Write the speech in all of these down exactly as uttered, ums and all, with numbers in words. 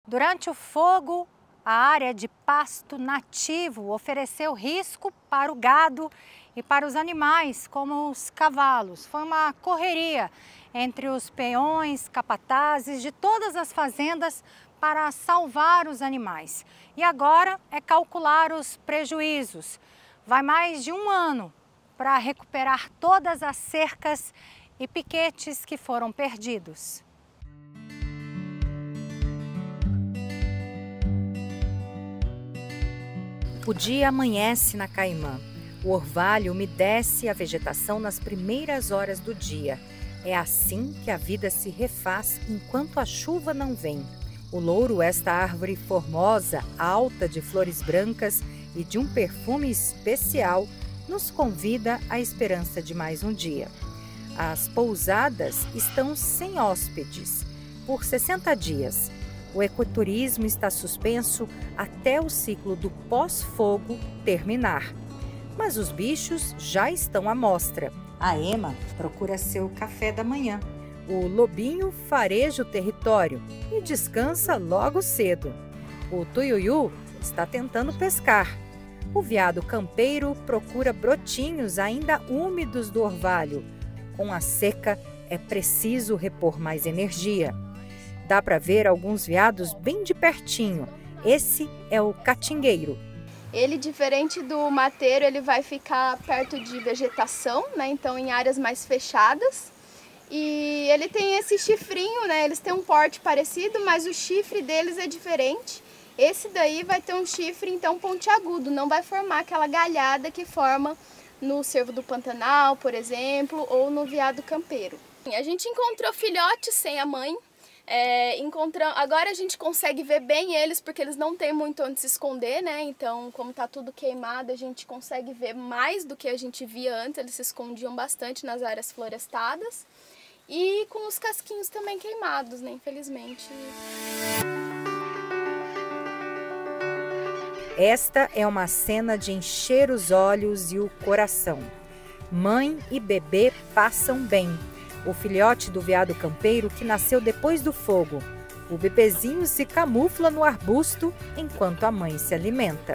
Durante o fogo, a área de pasto nativo ofereceu risco para o gado e para os animais, como os cavalos. Foi uma correria entre os peões, capatazes de todas as fazendas para salvar os animais. E agora é calcular os prejuízos. Vai mais de um ano para recuperar todas as cercas e piquetes que foram perdidos. O dia amanhece na Caimã. O orvalho umedece a vegetação nas primeiras horas do dia. É assim que a vida se refaz enquanto a chuva não vem. O louro, esta árvore formosa, alta, de flores brancas e de um perfume especial, nos convida à esperança de mais um dia. As pousadas estão sem hóspedes por sessenta dias. O ecoturismo está suspenso até o ciclo do pós-fogo terminar. Mas os bichos já estão à mostra. A ema procura seu café da manhã. O lobinho fareja o território e descansa logo cedo. O tuiuiu está tentando pescar. O veado campeiro procura brotinhos ainda úmidos do orvalho. Com a seca, é preciso repor mais energia. Dá para ver alguns veados bem de pertinho. Esse é o catingueiro. Ele, diferente do mateiro, ele vai ficar perto de vegetação, né? Então em áreas mais fechadas. E ele tem esse chifrinho, né? Eles têm um porte parecido, mas o chifre deles é diferente. Esse daí vai ter um chifre então pontiagudo, não vai formar aquela galhada que forma no cervo do Pantanal, por exemplo, ou no veado campeiro. A gente encontrou filhotes sem a mãe. É, encontramos, agora a gente consegue ver bem eles porque eles não têm muito onde se esconder, né? Então, como tá tudo queimado, a gente consegue ver mais do que a gente via antes. Eles se escondiam bastante nas áreas florestadas e com os casquinhos também queimados, né? Infelizmente. Esta é uma cena de encher os olhos e o coração. Mãe e bebê passam bem. O filhote do veado campeiro que nasceu depois do fogo. O bebezinho se camufla no arbusto enquanto a mãe se alimenta.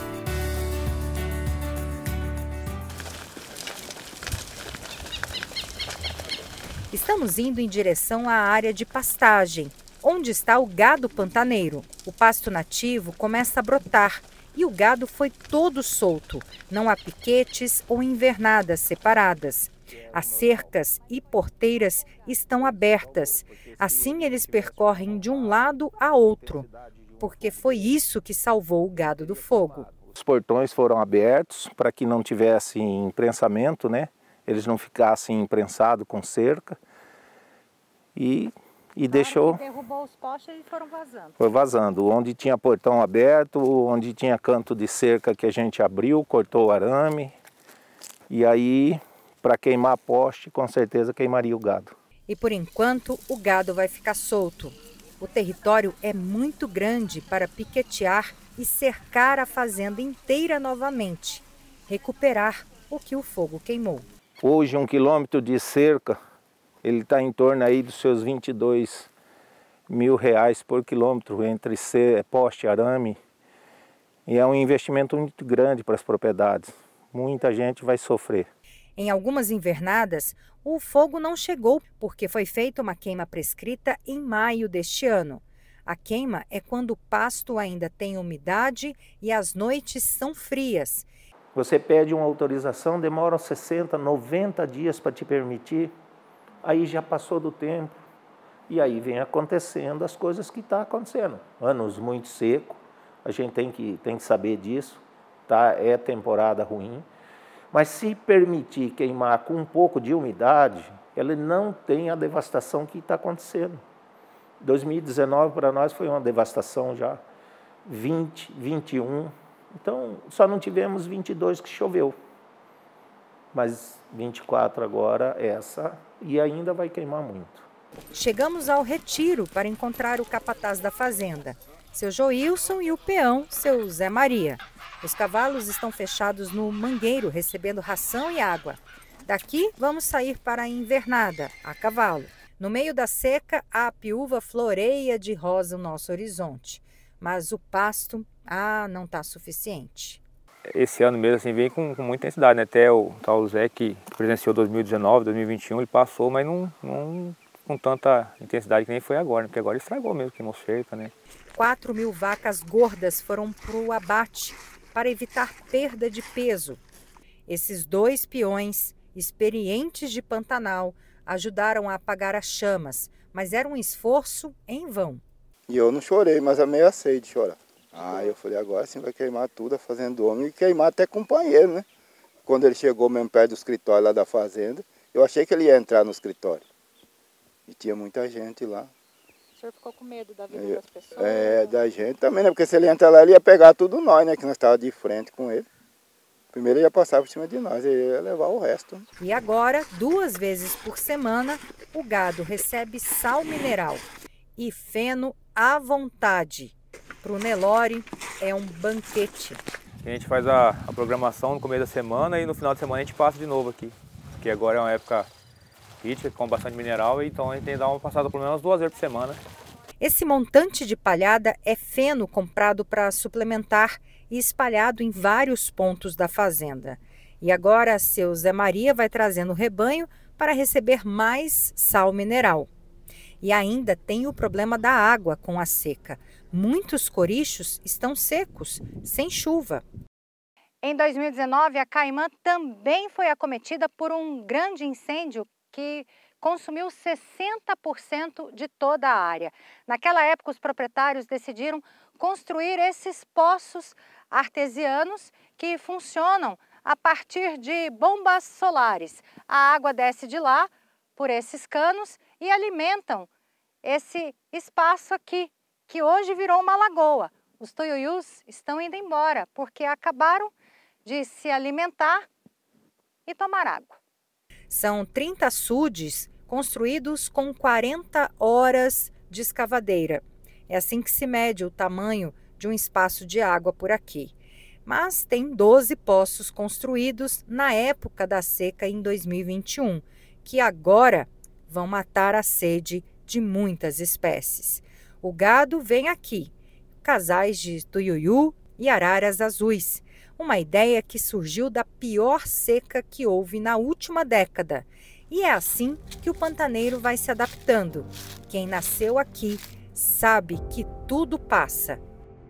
Estamos indo em direção à área de pastagem, onde está o gado pantaneiro. O pasto nativo começa a brotar e o gado foi todo solto. Não há piquetes ou invernadas separadas. As cercas e porteiras estão abertas. Assim eles percorrem de um lado a outro, porque foi isso que salvou o gado do fogo. Os portões foram abertos para que não tivesse imprensamento, né? Eles não ficassem imprensados com cerca. E, e deixou... derrubou os postes e foram vazando. Foi vazando. Onde tinha portão aberto, onde tinha canto de cerca que a gente abriu, cortou o arame. E aí... para queimar poste, com certeza queimaria o gado. E por enquanto, o gado vai ficar solto. O território é muito grande para piquetear e cercar a fazenda inteira novamente. Recuperar o que o fogo queimou. Hoje, um quilômetro de cerca, ele está em torno aí dos seus vinte e dois mil reais por quilômetro, entre poste e arame. E é um investimento muito grande para as propriedades. Muita gente vai sofrer. Em algumas invernadas, o fogo não chegou porque foi feita uma queima prescrita em maio deste ano. A queima é quando o pasto ainda tem umidade e as noites são frias. Você pede uma autorização, demora sessenta, noventa dias para te permitir, aí já passou do tempo e aí vem acontecendo as coisas que estão acontecendo. Anos muito secos, a gente tem que, tem que saber disso, tá? É temporada ruim. Mas se permitir queimar com um pouco de umidade, ele não tem a devastação que está acontecendo. dois mil e dezenove para nós foi uma devastação já, vinte, vinte e um, então só não tivemos vinte e dois que choveu. Mas vinte e quatro agora essa e ainda vai queimar muito. Chegamos ao retiro para encontrar o capataz da fazenda, seu Joilson, e o peão, seu Zé Maria. Os cavalos estão fechados no mangueiro, recebendo ração e água. Daqui, vamos sair para a invernada, a cavalo. No meio da seca, a piúva floreia de rosa o nosso horizonte, mas o pasto, ah, não está suficiente. Esse ano mesmo assim, vem com, com muita intensidade, né? Até o tal Zé que presenciou dois mil e dezenove, dois mil e vinte e um, ele passou, mas não, não com tanta intensidade que nem foi agora, né? Porque agora estragou mesmo, queimou cerca, né? quatro mil vacas gordas foram para o abate para evitar perda de peso. Esses dois peões, experientes de Pantanal, ajudaram a apagar as chamas, mas era um esforço em vão. E eu não chorei, mas ameacei de chorar. Ah, eu falei, agora sim vai queimar tudo a fazenda do homem e queimar até companheiro, né? Quando ele chegou mesmo perto do escritório lá da fazenda, eu achei que ele ia entrar no escritório. E tinha muita gente lá. O senhor ficou com medo da vida das pessoas? É, da gente também, né? Porque se ele entrar lá, ele ia pegar tudo nós, né? Que nós estávamos de frente com ele. Primeiro ele ia passar por cima de nós, ele ia levar o resto. E agora, duas vezes por semana, o gado recebe sal mineral e feno à vontade. Para o Nelore é um banquete. A gente faz a, a programação no começo da semana e no final de semana a gente passa de novo aqui. Porque agora é uma época crítica, com bastante mineral, então a gente tem que dar uma passada pelo menos duas vezes por semana. Esse montante de palhada é feno comprado para suplementar e espalhado em vários pontos da fazenda. E agora seu Zé Maria vai trazendo o rebanho para receber mais sal mineral. E ainda tem o problema da água com a seca. Muitos corichos estão secos, sem chuva. Em dois mil e dezenove, a Caimã também foi acometida por um grande incêndio que consumiu sessenta por cento de toda a área. Naquela época, os proprietários decidiram construir esses poços artesianos que funcionam a partir de bombas solares. A água desce de lá, por esses canos, e alimentam esse espaço aqui, que hoje virou uma lagoa. Os tuiuius estão indo embora, porque acabaram de se alimentar e tomar água. São trinta açudes construídos com quarenta horas de escavadeira. É assim que se mede o tamanho de um espaço de água por aqui. Mas tem doze poços construídos na época da seca em dois mil e vinte e um, que agora vão matar a sede de muitas espécies. O gado vem aqui, casais de tuiuiu e araras azuis. Uma ideia que surgiu da pior seca que houve na última década. E é assim que o pantaneiro vai se adaptando. Quem nasceu aqui sabe que tudo passa.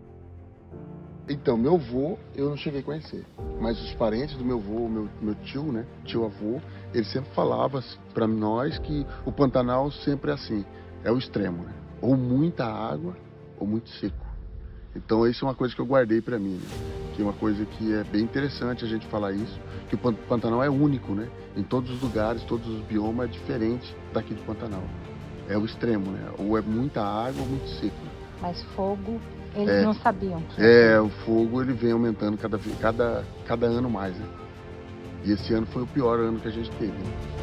Então, meu avô eu não cheguei a conhecer, mas os parentes do meu avô, meu, meu tio, né, tio-avô, ele sempre falava para nós que o Pantanal sempre é assim, é o extremo, né? Ou muita água ou muito seco. Então, isso é uma coisa que eu guardei para mim, né? Que é uma coisa que é bem interessante a gente falar isso, que o Pantanal é único, né? Em todos os lugares, todos os biomas é diferente daqui do Pantanal. É o extremo, né? Ou é muita água ou muito seco. Mas fogo, eles é, não sabiam. Que é, o fogo ele vem aumentando cada, cada, cada ano mais, né? E esse ano foi o pior ano que a gente teve, né?